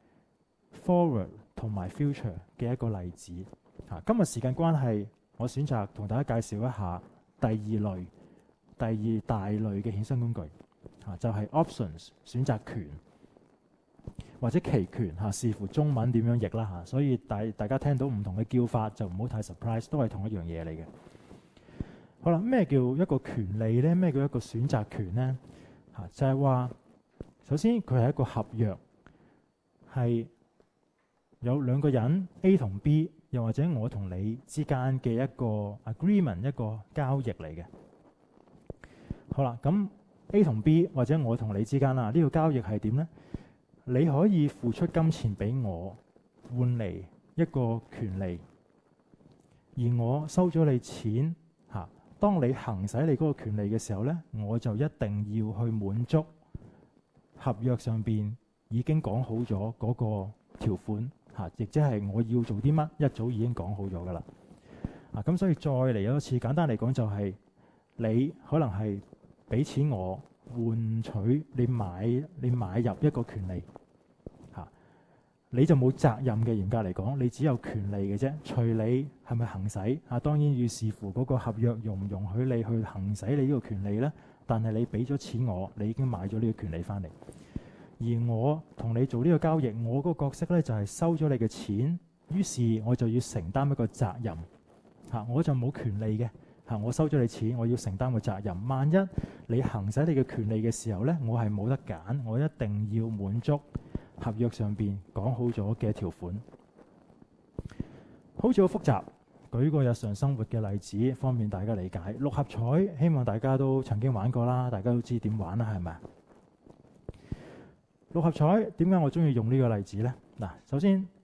forward 同埋 future 嘅一個例子嚇。今日時間關係，我選擇同大家介紹一下第二類、第二大類嘅衍生工具嚇，就係 options 選擇權或者期權嚇，視乎中文點樣譯啦嚇。所以大大家聽到唔同嘅叫法就唔好太 surprise， 都係同一樣嘢嚟嘅。好啦，咩叫一個權利咧？咩叫一個選擇權咧？嚇，就係話，首先佢係一個合約，係有兩個人 A 同 B， 又或者我同你之間嘅一個 agreement， 一個交易嚟嘅。好啦，咁 A 同 B 或者我同你之間啦，呢個交易係點咧？你可以付出金錢俾我，換嚟一個權利，而我收咗你錢。當你行使你嗰個權利嘅時候咧，我就一定要去滿足合約上邊已經講好咗嗰個條款嚇，亦即係我要做啲乜一早已經講好咗噶啦。啊，咁所以再嚟一次，簡單嚟講就係、是、你可能係俾錢我換取你買你買入一個權利嚇，你就冇責任嘅。嚴格嚟講，你只有權利嘅啫，隨你係咪行使啊？當然要視乎嗰個合約容唔容許你去行使你呢個權利咧。但係你俾咗錢我，你已經買咗呢個權利翻嚟。而我同你做呢個交易，我個角色咧就係收咗你嘅錢，於是我就要承擔一個責任嚇，我就冇權利嘅嚇。我收咗你錢，我要承擔個責任。萬一你行使你嘅權利嘅時候咧，我係冇得揀，我一定要滿足合約上邊講好咗嘅條款。好似好複雜，舉個日常生活嘅例子，方便大家理解。六合彩，希望大家都曾經玩過啦，大家都知點玩啦，係咪？六合彩點解我中意用呢個例子呢？嗱，首先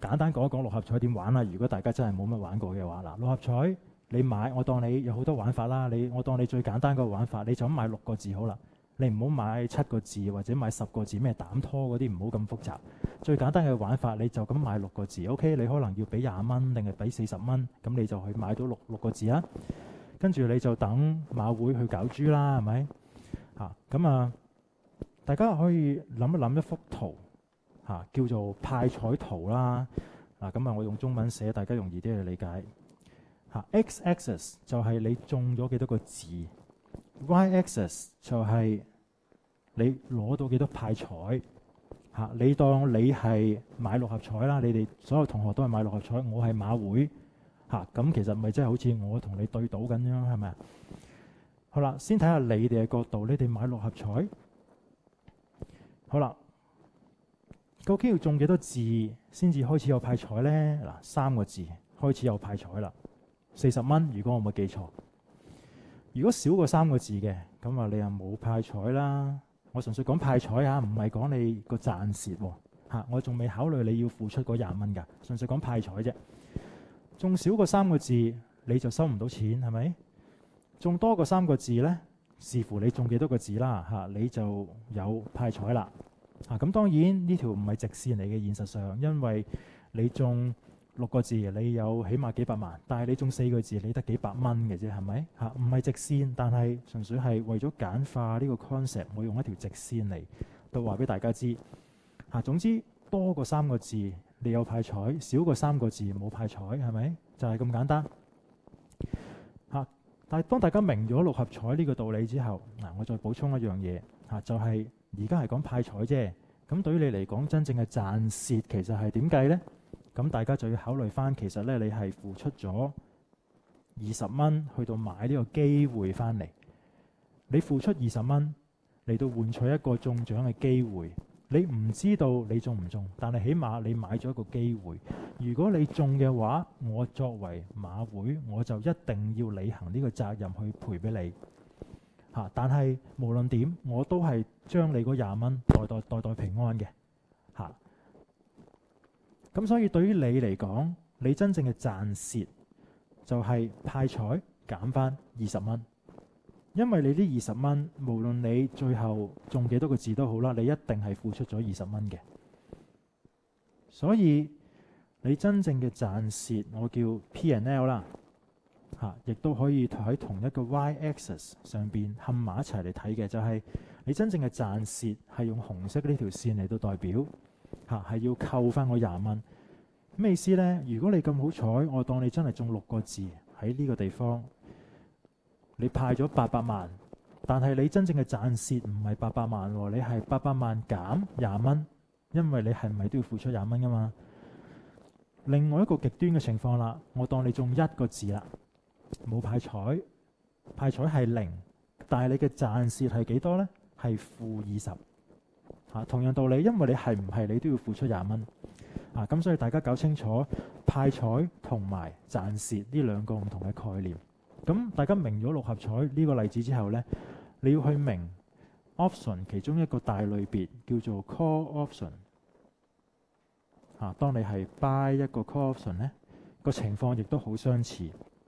簡單講一講六合彩點玩啦。如果大家真係冇乜玩過嘅話，嗱，六合彩你買，我當你有好多玩法啦。你我當你最簡單嗰個玩法，你就咁買六個字好啦。你唔好買七個字或者買十個字，咩膽拖嗰啲唔好咁複雜。最簡單嘅玩法，你就咁買六個字。OK，你可能要俾廿蚊定係俾四十蚊，咁你就去買到六六個字啊。跟住你就等馬會去攪珠啦，係咪？嚇咁啊！大家可以諗一諗一幅圖嚇、啊，叫做派彩圖啦。嗱咁啊，我用中文寫，大家容易啲去理解嚇、啊。X-axis 就係你中咗幾多個字。Y-axis 就係你攞到幾多派彩嚇、啊，你當你係買六合彩啦，你哋所有同學都係買六合彩，我係馬會嚇，咁、啊、其實咪即係好似我同你對賭緊樣，係咪啊？好啦，先睇下你哋嘅角度，你哋買六合彩，好啦，究竟要中幾多字先至開始有派彩呢？嗱，三個字開始有派彩啦，四十蚊，如果我冇記錯。如果少過三個字嘅，咁啊你又冇派彩啦。我純粹講派彩啊，唔係講你個賺蝕喎嚇。我仲未考慮你要付出嗰廿蚊㗎，純粹講派彩啫。仲少過三個字你就收唔到錢，係咪？仲多過三個字呢，視乎你中幾多個字啦嚇，你就有派彩啦嚇。咁當然呢條唔係直線嚟嘅，現實上，因為你中六個字你有起碼幾百萬，但係你中四個字你得幾百蚊嘅啫，係咪嚇？唔係直線，但係純粹係為咗簡化呢個 concept，我用一條直線嚟到話俾大家知嚇。總之多過三個字你有派彩，少過三個字冇派彩，係咪？就係咁簡單嚇。但係當大家明咗六合彩呢個道理之後，嗱，我再補充一樣嘢嚇，就係而家係講派彩啫。咁對於你嚟講，真正嘅賺蝕其實係點計呢？咁大家就要考慮翻，其實咧你係付出咗二十蚊去到買呢個機會翻嚟。你付出二十蚊嚟到換取一個中獎嘅機會，你唔知道你中唔中，但係起碼你買咗一個機會。如果你中嘅話，我作為馬會，我就一定要履行呢個責任去賠俾你嚇。但係無論點，我都係將你嗰廿蚊代代代代平安嘅嚇。咁所以對於你嚟講，你真正嘅賺蝕就係派彩減翻二十蚊，因為你呢二十蚊，無論你最後中幾多個字都好啦，你一定係付出咗二十蚊嘅。所以你真正嘅賺蝕，我叫 P and L 啦，嚇，亦都可以喺同一個 Y-axis 上邊冚埋一齊嚟睇嘅，就係你真正嘅賺蝕係用紅色呢條線嚟到代表。嚇，係要扣翻我廿蚊，咩意思呢？如果你咁好彩，我當你真係中六個字喺呢個地方，你派咗八百萬，但係你真正嘅賺蝕唔係八百萬喎，你係八百萬減廿蚊，因為你係咪都要付出廿蚊噶嘛？另外一個極端嘅情況啦，我當你中一個字啦，冇派彩，派彩係零，但係你嘅賺蝕係幾多呢？係負二十。同樣道理，因為你係唔係你都要付出廿蚊啊，咁所以大家搞清楚派彩同埋賺蝕呢兩個唔同嘅概念。咁大家明咗六合彩呢個例子之後呢，你要去明 option 其中一個大類別叫做 call option 啊。當你係 buy 一個 call option 呢，個情況亦都好相似。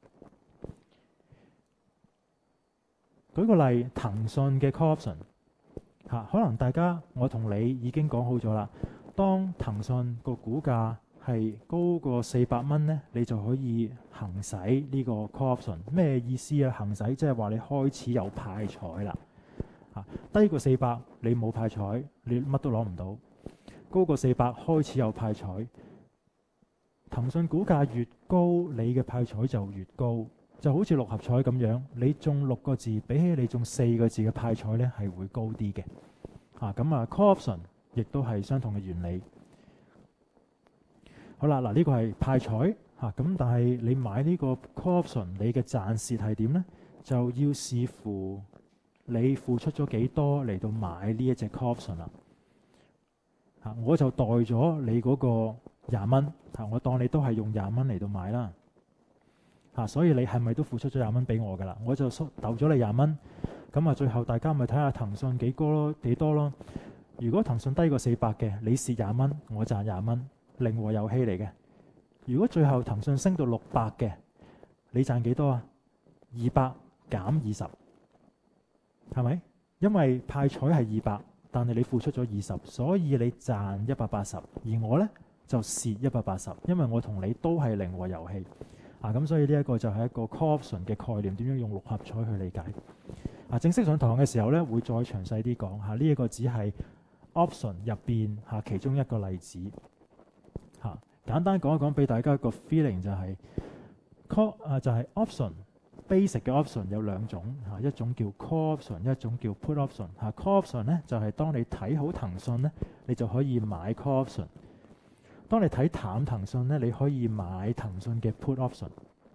舉個例，騰訊嘅 call option。嚇，可能大家我同你已經講好咗啦。當騰訊個股價係高過四百蚊呢，你就可以行使呢個 call option。咩意思啊？行使即係話你開始有派彩啦。嚇，低過四百你冇派彩，你乜都攞唔到。高過四百開始有派彩。騰訊股價越高，你嘅派彩就越高。就好似六合彩咁樣，你中六個字比起你中四個字嘅派彩呢係會高啲嘅。啊，咁啊 call option 亦都係相同嘅原理。好啦，嗱、這、呢個係派彩嚇，咁、啊、但係你買呢個 call option，你嘅賺蝕係點呢？就要視乎你付出咗幾多嚟到買呢一隻 call option 啦。嚇、啊，我就代咗你嗰個廿蚊嚇，我當你都係用廿蚊嚟到買啦。啊，所以你係咪都付出咗廿蚊俾我㗎啦？我就斗咗你廿蚊，咁啊最後大家咪睇下騰訊幾高咯，幾多咯？如果騰訊低過四百嘅，你蝕廿蚊，我賺廿蚊； 零和遊戲嚟嘅。如果最後騰訊升到六百嘅，你賺幾多啊？二百減二十，係咪？因為派彩係二百，但係你付出咗二十，所以你賺一百八十，而我呢，就蝕一百八十，因為我同你都係零和遊戲啊。咁所以呢一個就係一個 call option 嘅概念，點樣用六合彩去理解啊？正式上堂嘅時候呢，會再詳細啲講嚇。呢一個只係 option 入邊嚇其中一個例子嚇、啊。簡單講一講俾大家一個 feeling 就係、是、call 啊，就係、是、option。Basic 嘅 option 有兩種嚇，一種叫 call option，一種叫 put option 嚇。Call option 咧就係、是、當你睇好騰訊咧，你就可以買 call option；當你睇淡騰訊咧，你可以買騰訊嘅 put option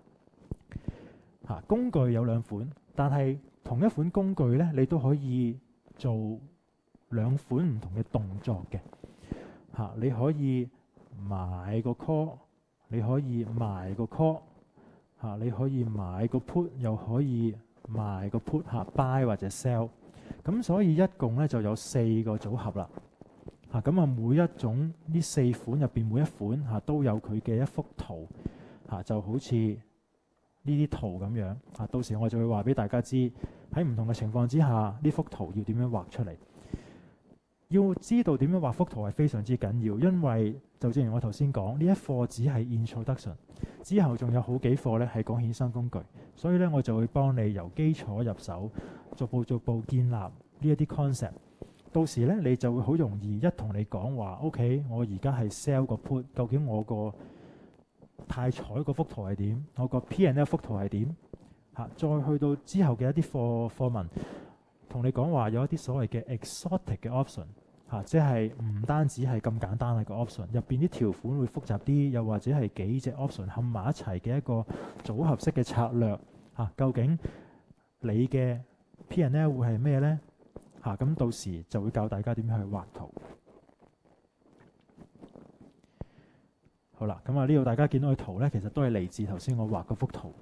嚇。工具有兩款，但係同一款工具咧，你都可以做兩款唔同嘅動作嘅嚇。你可以買個 call， 你可以賣個 call。嚇，你可以買個 put， 又可以賣個 put 嚇 buy 或者 sell， 咁所以一共咧就有四個組合啦。嚇，咁啊每一種呢四款入邊每一款嚇都有佢嘅一幅圖嚇，就好似呢啲圖咁樣嚇。到時我就會話俾大家知喺唔同嘅情況之下，呢幅圖要點樣畫出嚟。要知道點樣畫幅圖係非常之緊要，因為就正如我頭先講，呢一課只係 introduction， 之後仲有好幾課咧係講衍生工具，所以咧我就會幫你由基礎入手，逐步逐步建立呢一啲 concept。到時咧你就會好容易一同你講話 ，OK， 我而家係 sell 個 put， 究竟我個派彩個幅圖係點？我個 P and L 幅圖係點？嚇，再去到之後嘅一啲課課文，同你講話有一啲所謂嘅 exotic 嘅 option。嚇，即係唔單止係咁簡單嘅個 option， 入邊啲條款會複雜啲，又或者係幾隻 option 冚埋一齊嘅一個組合式嘅策略嚇。究竟你嘅 P and L 會係咩呢？嚇，咁到時就會教大家點樣去畫圖。好啦，咁啊呢度大家見到嘅圖呢，其實都係嚟自頭先我畫嗰幅圖。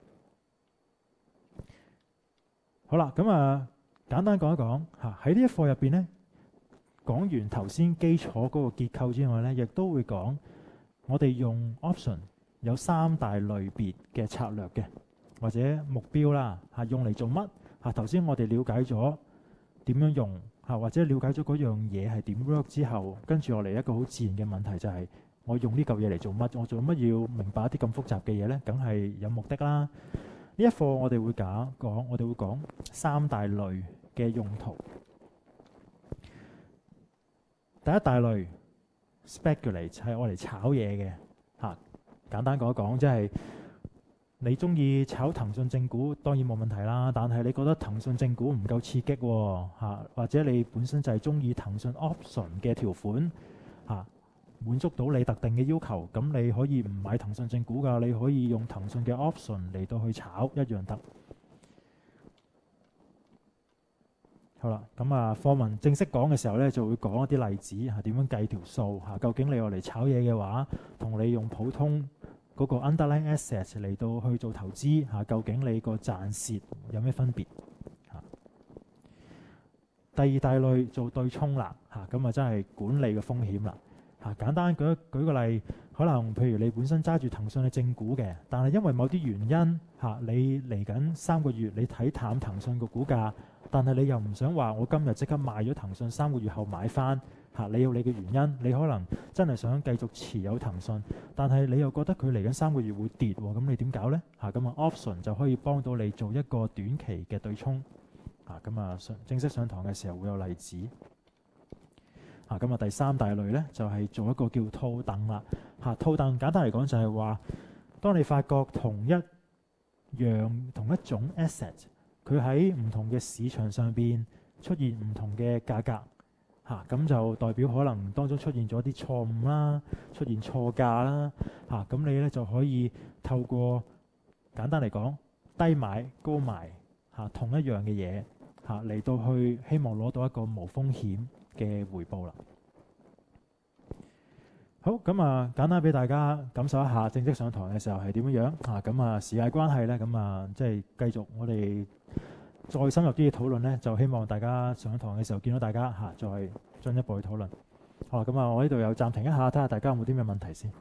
好啦，咁啊簡單講一講嚇，喺呢一課入邊呢。講完頭先基礎嗰個結構之外呢，亦都會講我哋用 option 有三大類別嘅策略嘅，或者目標啦嚇，用嚟做乜嚇？頭先我哋了解咗點樣用嚇，或者了解咗嗰樣嘢係點 work 之後，跟住落嚟一個好自然嘅問題就係、是、我用呢嚿嘢嚟做乜？我做乜要明白一啲咁複雜嘅嘢呢？梗係有目的啦。呢一課我哋會講講，我哋會講三大類嘅用途。第一大類 speculate 係我嚟炒嘢嘅嚇，簡單講一講，即係你中意炒騰訊正股當然冇問題啦，但係你覺得騰訊正股唔夠刺激喎嚇，或者你本身就係中意騰訊 option 嘅條款嚇，滿足到你特定嘅要求，咁你可以唔買騰訊正股㗎，你可以用騰訊嘅 option 嚟到去炒一樣得。好啦，咁啊課文正式講嘅時候咧，就會講一啲例子嚇，點樣計條數嚇。究竟你用嚟炒嘢嘅話，同你用普通嗰個 underlying assets 嚟到去做投資嚇，究竟你個賺蝕有咩分別嚇？第二大類做對沖啦嚇，咁啊真係管理嘅風險啦嚇。簡單舉舉個例，可能譬如你本身揸住騰訊嘅正股嘅，但係因為某啲原因嚇，你嚟緊三個月你睇淡騰訊個股價。但係你又唔想話我今日即刻賣咗騰訊，三個月後買翻嚇，你有你嘅原因，你可能真係想繼續持有騰訊，但係你又覺得佢嚟緊三個月會跌喎，咁你點搞呢？嚇，咁啊 option 就可以幫到你做一個短期嘅對沖嚇，咁啊上正式上堂嘅時候會有例子嚇，咁啊第三大類呢，就係做一個叫套戥啦嚇，套戥簡單嚟講就係話，當你發覺同一樣同一種 asset。佢喺唔同嘅市場上邊出現唔同嘅價格嚇，咁、啊、就代表可能當中出現咗啲錯誤啦，出現錯價啦嚇，咁、啊、你咧就可以透過簡單嚟講低買高賣嚇、啊、同一樣嘅嘢嚇嚟到去希望攞到一個無風險嘅回報啦。好，咁啊簡單俾大家感受一下正式上堂嘅時候係點樣樣啊，咁啊時間關係咧，咁啊即係繼續我哋再深入啲嘅討論咧，就希望大家上堂嘅時候見到大家嚇、啊，再進一步去討論。 好，咁啊，我呢度又暫停一下，睇下大家有冇啲咩問題先。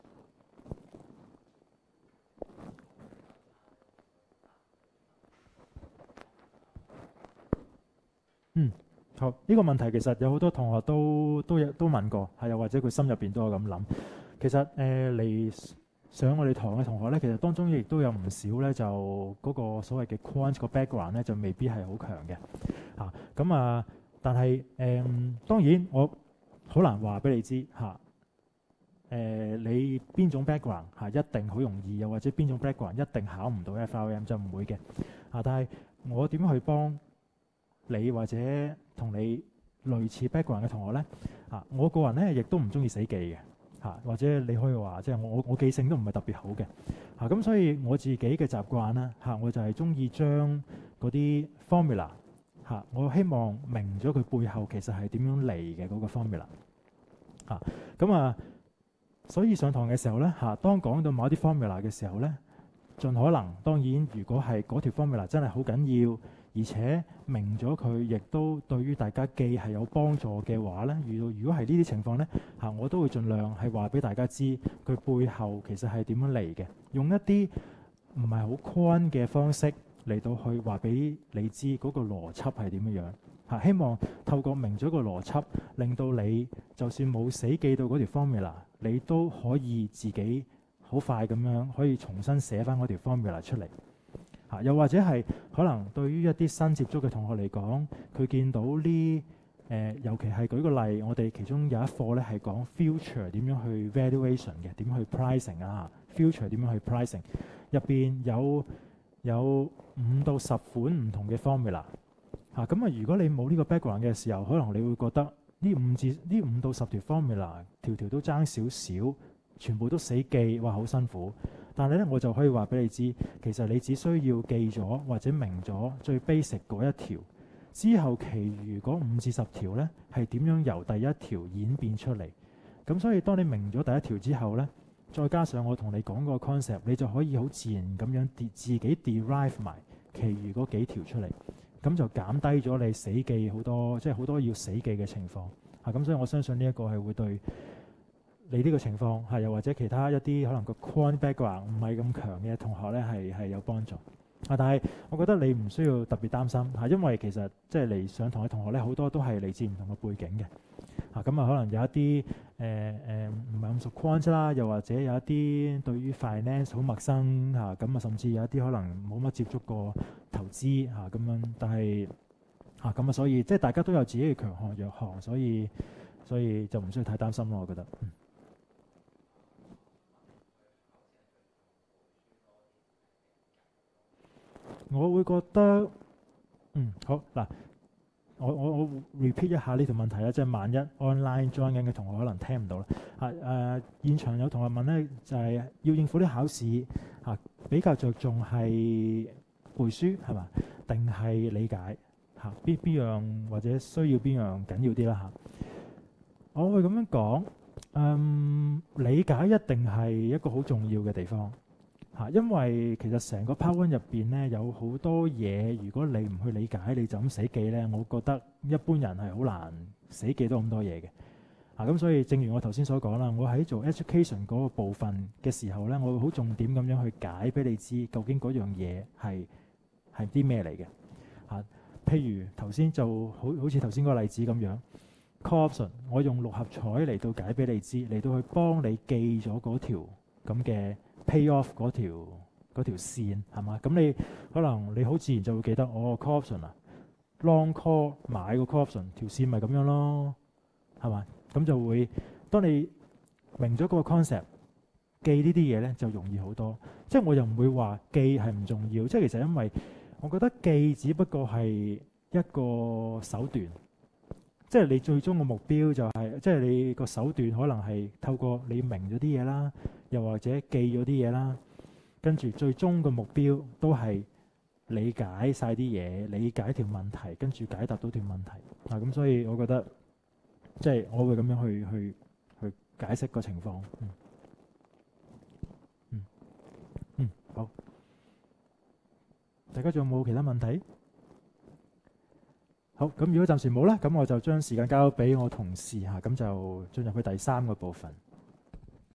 嗯，好，呢個問題其實有好多同學都都有都問過，係又或者佢心入邊都有咁諗。其實誒嚟上我哋堂嘅同學咧，其實當中亦都有唔少咧，就嗰個所謂嘅 quant 個 background 咧，就未必係好強嘅嚇。咁啊，但係誒當然我好難話俾你知嚇。誒你邊種 background 嚇一定好容易，又或者邊種 background 一定考唔到 F R M 就唔會嘅嚇。但係我點樣去幫你或者同你類似 background 嘅同學咧？嚇，我個人咧亦都唔中意死記嘅嚇，或者你可以話即係我我記性都唔係特別好嘅嚇。咁所以我自己嘅習慣啦嚇，我就係中意將嗰啲 formula 嚇，我希望明咗佢背後其實係點樣嚟嘅嗰個 formula 嚇。咁啊，所以上堂嘅時候咧嚇，當講到某一啲 formula 嘅時候咧，盡可能當然，如果係嗰條 formula 真係好緊要，而且明咗佢，亦都對於大家記係有幫助嘅話咧，遇到如果係呢啲情況咧嚇，我都會盡量係話俾大家知佢背後其實係點樣嚟嘅，用一啲唔係好寬嘅方式嚟到去話俾你知嗰個邏輯係點樣樣嚇。希望透過明咗個邏輯，令到你就算冇死記到嗰條 formula，你都可以自己好快咁樣可以重新寫翻嗰條 formula 出嚟嚇。又或者係可能對於一啲新接觸嘅同學嚟講，佢見到呢誒、呃，尤其係舉個例，我哋其中有一課咧係講 future 點樣去 valuation 嘅，點去 pricing 啊 future 點樣去 pricing， 入邊有有五到十款唔同嘅 formula 嚇。咁啊，如果你冇呢個 background 嘅時候，可能你會覺得呢五至呢五到十條 formula 條條都爭少少，全部都死記，哇好辛苦。但係咧，我就可以話俾你知，其實你只需要記咗或者明咗最 basic 嗰一條，之後其餘嗰五至十條咧係點樣由第一條演變出嚟。咁所以當你明咗第一條之後咧，再加上我同你講個 concept，你就可以好自然咁樣自己 derive 埋其餘嗰幾條出嚟，咁就減低咗你死記好多，即係好多要死記嘅情況啊。咁所以我相信呢一個係會對你呢個情況係，又或者其他一啲可能個 quant background 唔係咁強嘅同學咧，係係有幫助啊。但係我覺得你唔需要特別擔心嚇，因為其實即係嚟上堂嘅同學咧，好多都係嚟自唔同嘅背景嘅嚇。咁啊，可能有一啲誒誒唔係咁熟 quant 啦，又或者有一啲對於 finance 好陌生嚇，咁啊，甚至有一啲可能冇乜接觸過投資嚇咁樣。但係嚇咁啊，所以即係大家都有自己嘅強項弱項，所以所以就唔需要太擔心咯。我覺得。嗯我會覺得，嗯，好嗱，我我我 repeat 一下呢條問題啦，即係萬一 online join 緊嘅同學可能聽唔到啦。啊誒、呃，現場有同學問咧，就係、是、要應付啲考試嚇、啊，比較着重係背書係嘛，定係理解嚇？邊、啊、邊樣或者需要邊樣緊要啲啦嚇？我會咁樣講，嗯，理解一定係一個好重要嘅地方。嚇，因為其實成個 PowerPoint 入邊咧有好多嘢，如果你唔去理解，你就咁死記咧，我覺得一般人係好難死記到咁多嘢嘅。嚇，咁所以正如我頭先所講啦，我喺做 education 嗰個部分嘅時候咧，我會好重點咁樣去解俾你知，究竟嗰樣嘢係係啲咩嚟嘅。嚇，譬如頭先就好好似頭先個例子咁樣 call option，我用六合彩嚟到解俾你知，嚟到去幫你記咗嗰條咁嘅pay off 嗰條嗰條線係嘛？咁你可能你好自然就會記得哦 call option 啊 long call 買個 call option 條線咪咁樣咯，係嘛？咁就會當你明咗嗰個 concept，記呢啲嘢咧就容易好多。即係我又唔會話記係唔重要，即係其實因為我覺得記只不過係一個手段，即係你最終嘅目標就係、是、即係你個手段可能係透過你明咗啲嘢啦。又或者記咗啲嘢啦，跟住最終個目標都係理解晒啲嘢，理解條問題，跟住解答到條問題啊。咁所以我覺得即係我會咁樣去去去解釋個情況。嗯嗯嗯，好。大家仲有冇其他問題？ 好，咁如果暫時冇咧，咁我就將時間交俾我同事嚇，咁就進入去第三個部分。